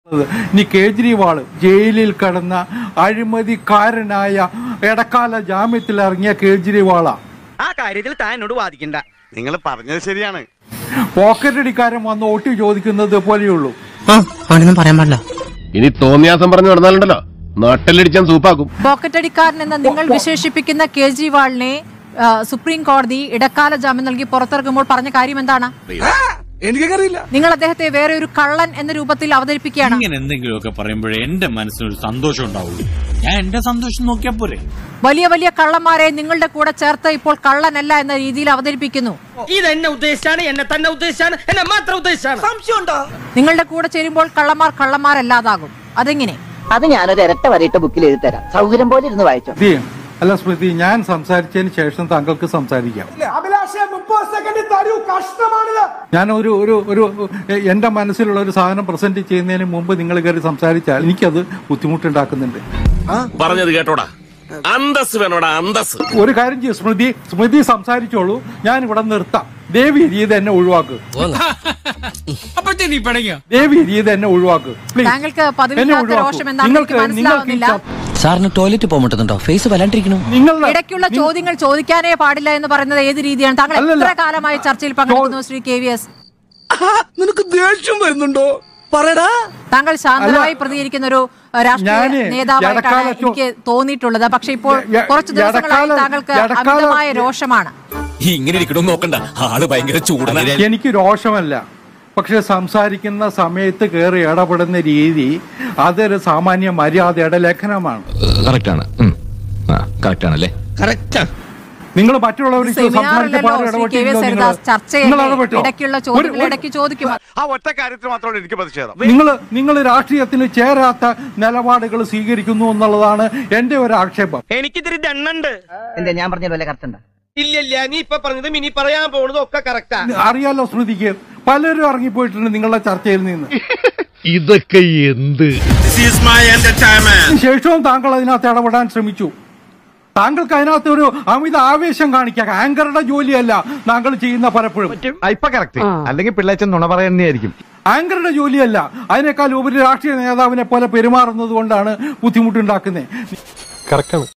ഇനി കേജ്രിവാൾ ജയിലിൽ കടന്ന അഴിമതിക്കാരനായ ഇടക്കാല ജാമ്യത്തിൽ ഇറങ്ങിയ കേജ്രിവാളാ. ആ കാര്യത്തിൽ താൻ എന്നോട് വാദിക്കണ്ട. നിങ്ങൾ പറഞ്ഞത് ശരിയാണ്. പോക്കറ്റടിക്കാരൻ വന്ന് വോട്ട് ചോദിക്കുന്നത് പോലെയുള്ളൂ. പറയാൻ പാടില്ല. ഇനി തോന്നിയാസം പറഞ്ഞു നടന്നാലുണ്ടല്ലോ നാട്ടിലടിച്ചാൻ സൂപ്പാക്കും. പോക്കറ്റടിക്കാരൻ എന്ന് നിങ്ങൾ വിശേഷിപ്പിക്കുന്ന കേജ്രിവാളിനെ സുപ്രീം കോടതി ഇടക്കാല ജാമ്യം നൽകി പുറത്തിറക്കുമ്പോൾ പറഞ്ഞ കാര്യം എന്താണ്? എനിക്കറിയില്ല. നിങ്ങൾ അദ്ദേഹത്തെ വേറെ ഒരു കള്ളൻ എന്ന രൂപത്തിൽ അവതരിപ്പിക്കുകയാണ്. ഇങ്ങനെ എന്തെങ്കിലുമൊക്കെ പറയുമ്പോഴേ എന്റെ മനസ്സിനൊരു സന്തോഷം ഉണ്ടാവുള്ളൂ. ഞാൻ എന്റെ സന്തോഷം നോക്കിയാ പോരെ. വലിയ വലിയ കള്ളന്മാരെ നിങ്ങളുടെ കൂടെ ചേർത്ത് ഇപ്പോൾ കള്ളനല്ല എന്ന രീതിയിൽ അവതരിപ്പിക്കുന്നു. ഇതെന്നെ ഉദ്ദേശിച്ചാണ്, എന്നെ തന്നെ ഉദ്ദേശിച്ചാണ്, എന്നെ മാത്രം ഉദ്ദേശിച്ചാണ്. സംശയമുണ്ടോ? നിങ്ങളുടെ കൂടെ ചേരുമ്പോൾ കള്ളന്മാരല്ലാതാകും. അതെങ്ങനെ? അത് ഞാനൊരു ഇരട്ട വരയിട്ട ബുക്കിൽ എഴുതി തരാം. സൗകര്യം പോലെ ഇരുന്ന് വായിച്ചോ. അല്ല സ്മൃതി, ഞാൻ സംസാരിച്ചതിന് ശേഷം താങ്കൾക്ക് സംസാരിക്കാം. ഞാൻ ഒരു എന്റെ മനസ്സിലുള്ള ഒരു സാധനം പ്രസന്റ് ചെയ്യുന്നതിന് മുമ്പ് നിങ്ങൾ കയറി സംസാരിച്ചാൽ എനിക്കത് ബുദ്ധിമുട്ടുണ്ടാക്കുന്നുണ്ട്. പറഞ്ഞത് കേട്ടോടാ, അന്തസ് വേണോടാ, അന്തസ്. ഒരു കാര്യം ചെയ്യും സ്മൃതി സംസാരിച്ചോളൂ, ഞാൻ ഇവിടെ നിർത്താം. ദേവി രീതി എന്നെ ഒഴിവാക്ക്. ദേവി രീതി എന്നെ ഒഴിവാക്ക്. താങ്കൾക്ക് പതിവില്ലാത്ത രോഷം എന്താണെന്ന് എനിക്ക് മനസ്സിലാവുന്നില്ല. സാറിന് ടോയ്ലറ്റ് പോകുന്നുണ്ടോ? ഫേസ് വല്ലാണ്ടിരിക്കണു. ഇടയ്ക്കുള്ള ചോദ്യങ്ങൾ ചോദിക്കാനേ പാടില്ല എന്ന് പറയുന്നത് ഏത് രീതിയാണ്? താങ്കൾ എത്ര കാലമായി ചർച്ചയിൽ പങ്കെടുക്കുന്നു ശ്രീ KVS? നിനക്ക് ദേഷ്യം വരുന്നുണ്ടോ? പറയടാ. താങ്കൾ ശാന്തമായി പ്രതികരിക്കുന്ന ഒരു രാഷ്ട്രീയ നേതാവായിട്ടാണ് എനിക്ക് തോന്നിയിട്ടുള്ളത്. പക്ഷെ ഇപ്പോൾ കുറച്ച് ദിവസങ്ങളായി താങ്കൾക്ക് അമിതമായ രോഷമാണ്. ഇങ്ങനെ ഇരിക്കണമെന്ന് നോക്കണ്ട, ആള് ഭയങ്കര ചൂടാണ്. എനിക്ക് രോഷമല്ല, പക്ഷെ സംസാരിക്കുന്ന സമയത്ത് കയറി ഇടപെടുന്ന രീതി അതൊരു സാമാന്യ മര്യാദയുടെ ലംഘനമാണ്. നിങ്ങൾ മറ്റുള്ളവർ നിങ്ങൾ രാഷ്ട്രീയത്തിന് ചേരാത്ത നിലപാടുകൾ സ്വീകരിക്കുന്നു എന്നുള്ളതാണ് എന്റെ ഒരു ആക്ഷേപം. എനിക്കിതിരി ദണ്ണുണ്ട്. എന്താ ഞാൻ പറഞ്ഞ പോലെ കറക്റ്റ് ഉണ്ടോ? ഇല്ല, നീ ഇപ്പൊ പറഞ്ഞതും ഇനി പറയാൻ പോകുന്നതും ഒക്കെ കറക്റ്റാ. അറിയാലോ സ്മൃതിക്ക്, പലരും ഇറങ്ങിപ്പോയിട്ടുണ്ട് നിങ്ങളുടെ ചർച്ചയിൽ നിന്ന്. ഇതൊക്കെ എന്ത് ശേഷവും താങ്കൾ അതിനകത്ത് ഇടപെടാൻ ശ്രമിച്ചു. താങ്കൾക്ക് അതിനകത്ത് ഒരു അമിത ആവേശം കാണിക്കാം. ആങ്കറുടെ ജോലിയല്ല താങ്കൾ ചെയ്യുന്ന പലപ്പോഴും. ഇപ്പൊ കറക്റ്റ്, അല്ലെങ്കിൽ പിള്ളേച്ചൻ നുണ പറയുന്നതായിരിക്കും. ആങ്കറുടെ ജോലിയല്ല, അതിനേക്കാൾ ഉപരി രാഷ്ട്രീയ നേതാവിനെ പോലെ പെരുമാറുന്നത് കൊണ്ടാണ് ബുദ്ധിമുട്ടുണ്ടാക്കുന്നത്.